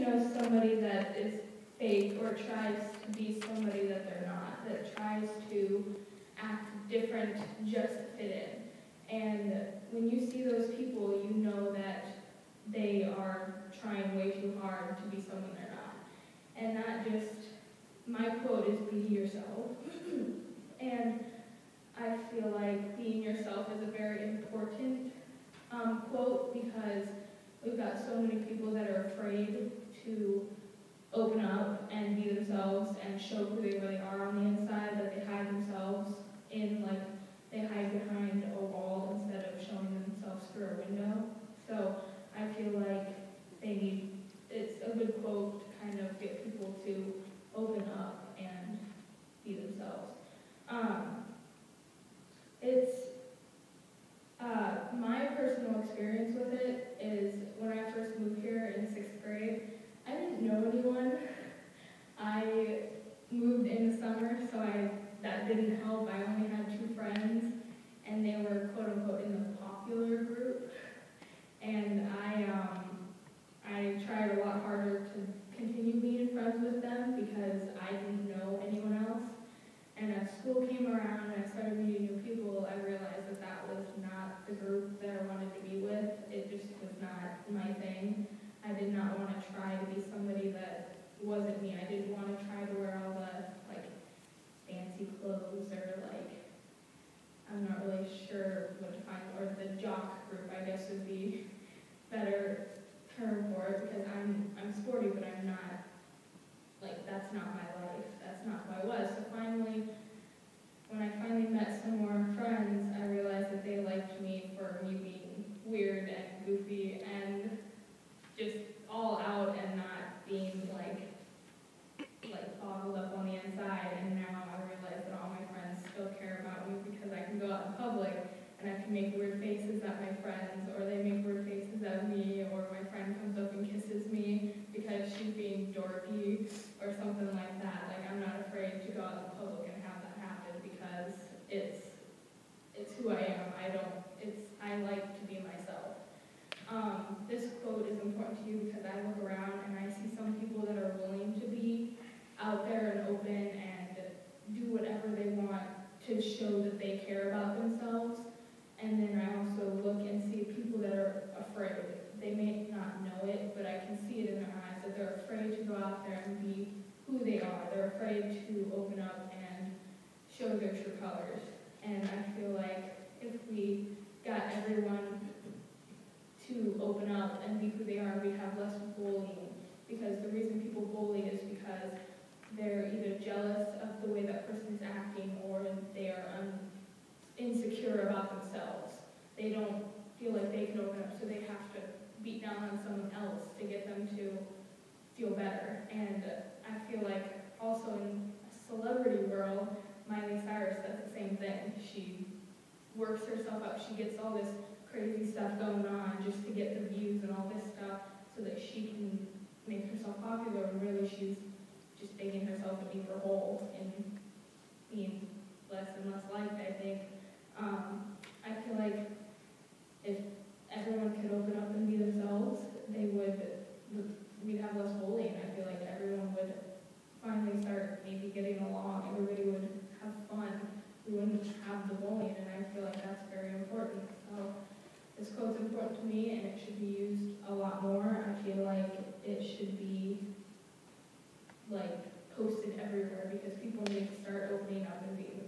you know somebody that is fake or tries to be somebody that they're not, that tries to act different just to fit in. And when you see those people, you know that they are trying way too hard to be someone they're not. And that just, my quote is be yourself. And I feel like being yourself is a very important quote, because we've got so many people that are afraid to open up and be themselves and show who they really are on the inside, that they hide themselves in, like, they hide behind a wall instead of showing themselves through a window. So I feel like it's a good quote to kind of get people to open up and be themselves. My personal experience with it is when I first moved here in 6th grade, I didn't know anyone. I moved in the summer, so that didn't help. I only had 2 friends, and they were quote-unquote in the popular group. And I tried a lot harder to continue being friends with them because I didn't know anyone else. And as school came around and I started meeting new people, I realized that that was not the group that I wanted to be with. It just was not my thing. I did not want to try to be somebody that wasn't me. I didn't want to try to wear all the, like, fancy clothes or, like, I'm not really sure what to find, or the jock group, I guess, would be better term for it, because I'm sporty, but I'm not, like, that's not my life. That's not who I was. So finally, when I finally met some more friends, I realized that they liked me for me being weird and goofy and just all out and not being like bottled up on the inside. And now I realize that all my friends still care about me because I can go out in public and I can make weird faces at my friends, or they make weird faces at me, or my friend comes up and kisses me because she's being dorky or something like that. Like, I'm not afraid to go out in public and have that happen because it's who I am. I like to be myself. This quote is important to you because I look around and I see some people that are willing to be out there and open and do whatever they want to show that they care about themselves. And then I also look and see people that are afraid. They may not know it, but I can see it in their eyes that they're afraid to go out there and be who they are. They're afraid to open up and show their true colors. And I feel like if we got everyone to open up and be who they are, we'd have less bullying. Because the reason people bully is because they're either jealous of the way that person's acting, or they are insecure about themselves. They don't feel like they can open up, so they have to beat down on someone else to get them to feel better. And I feel like also in a celebrity world, Miley Cyrus does the same thing. She works herself up. She gets all this crazy stuff going on just to get the views and all this stuff so that she can make herself popular, and really she's just digging herself a deeper hole and being less and less liked, I think. I feel like if everyone could open up and be themselves, we'd have less bullying. I feel like everyone would finally start maybe getting along. Everybody would have fun. We wouldn't have the bullying, and I feel like that's very important. So this quote's important to me, and it should be used a lot more. I feel like it should be, like, posted everywhere because people need to start opening up and being